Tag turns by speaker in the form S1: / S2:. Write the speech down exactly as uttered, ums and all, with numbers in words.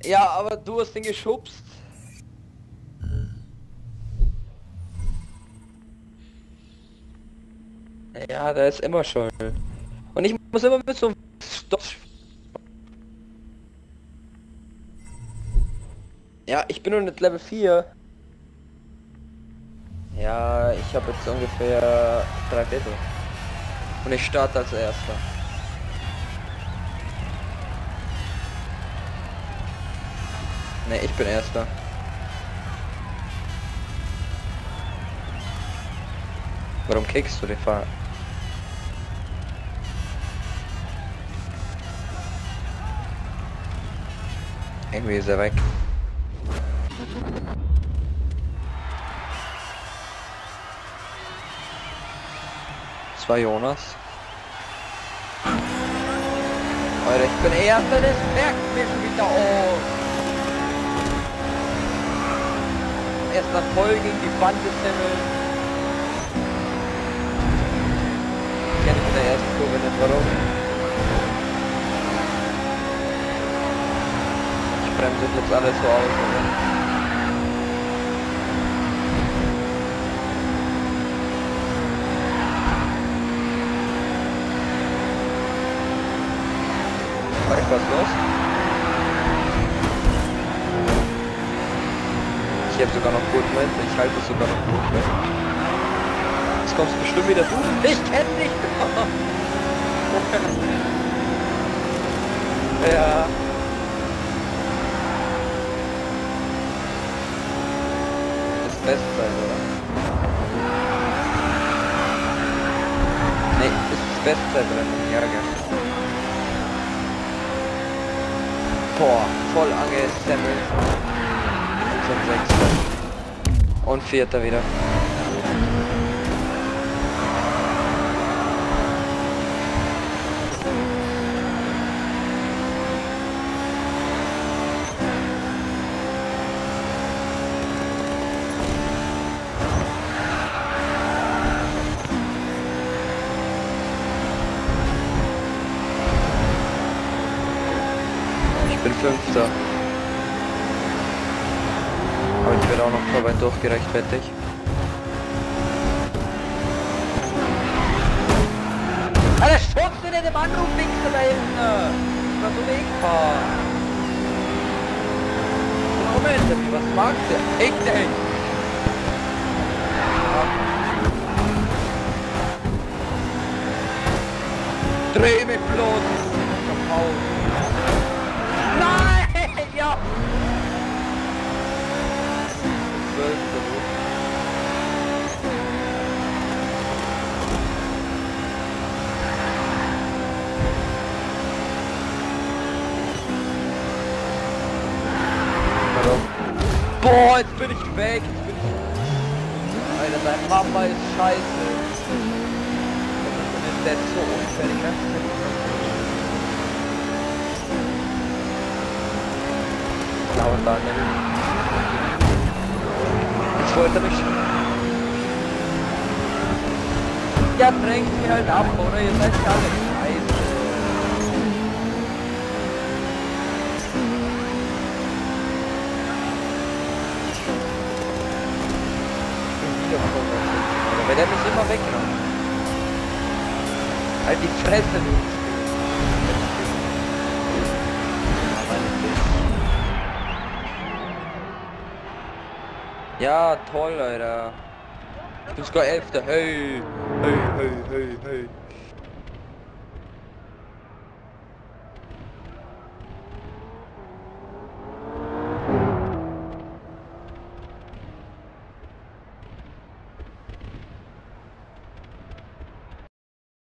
S1: Ja, aber du hast ihn geschubst. Ja, der ist immer schuld. Und ich muss immer mit so einem Stopp. Ja, ich bin nur nicht Level vier. Ja, ich habe jetzt ungefähr drei Viertel. Und ich starte als erster. Ne, ich bin erster. Warum kickst du die Fahrt? Irgendwie ist er weg. Das war Jonas. Alter, ich bin erster, das merkt mir schon wieder auf. Erst nach voll gegen die Wand gezimmelt. Ich kenne in der ersten Kurve nicht, warum. Ich bremse jetzt alles so aus, oder? War was los? Ich habe sogar noch gut mit, ich halte es sogar noch gut mit. Jetzt kommst bestimmt wieder du. Ich kenn dich! Ja. Das Beste sein, oder? Nee, das ist das Beste drin. Ja, gerne. Boah, voll angesemmelt. Zum Sechster. Und Vierter wieder. Ich bin Fünfter. Aber ich werde auch noch voll weit durchgerechtfertigt. Alter, schubst du nicht im Anruf links da hinten? Ich war so wegfahren. Moment, was magst du? Ich denk. Dreh mich bloß. Nein! Ja! Boah, jetzt bin ich weg. Jetzt bin ich... Alter, deine Mama ist scheiße. Der ist so unfähig, ne? Dauert da nicht. Jetzt wollte er mich... Ja, drängt mich halt ab, oder? Ihr seid ja alle scheiße. Weil der mich immer weggenommen. Halt die Fresse, du. Ja, toll, Alter. Ich bin sogar Elfter. Hey, hey, hey, hey, hey.